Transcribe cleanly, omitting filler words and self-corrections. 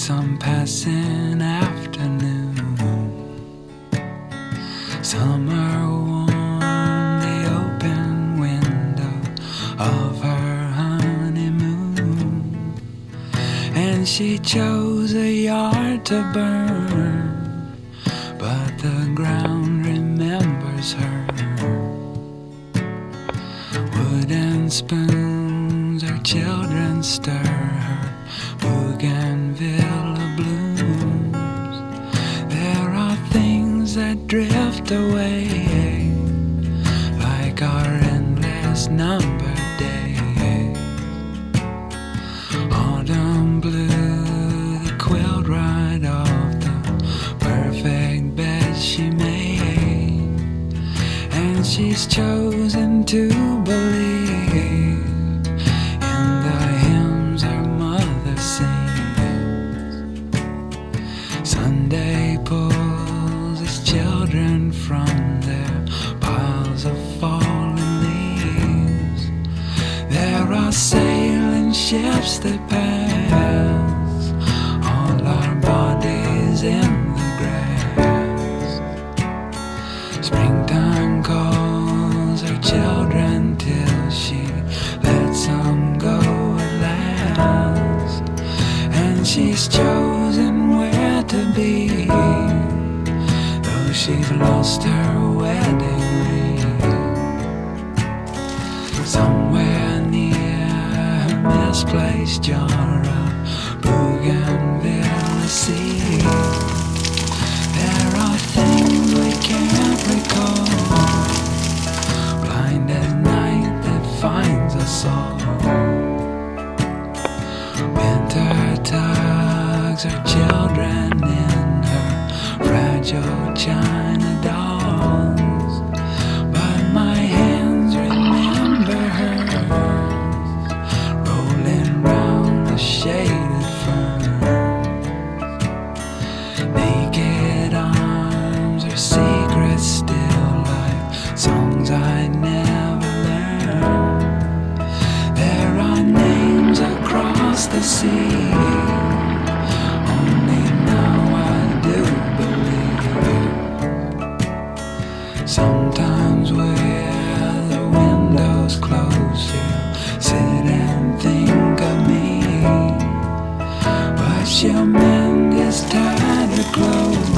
some passing afternoon. Summer warmed the open window of her honeymoon, and she chose a yard to burn, but the ground remembers her. Wooden spoons her children stir, her bougainvillea blooms. There are things that drift away, like our endless numbered days. Autumn blew the quilt right off the perfect bed she made, and she's chosen to believe in the hymns her mother sings. Sunday pulls its children from their piles of fallen leaves. There are sailing ships that pass, all our bodies in the grass. Springtime calls her children till she lets them go at last, and she's chosen where to be, though she's lost her wedding ring. Somewhere near her misplaced jar of bougainvillea seed, there are things we can't recall, blind as night that finds us all. Winter tugs her children in her fragile china dolls, but my hands remember hers, rolling round the shaded fern. Naked arms are secrets still, like songs I'd never learned. There are names across the sea, only now I do believe. Sometimes where the windows close, she'll sit and think of me, but she'll mend his tattered clothes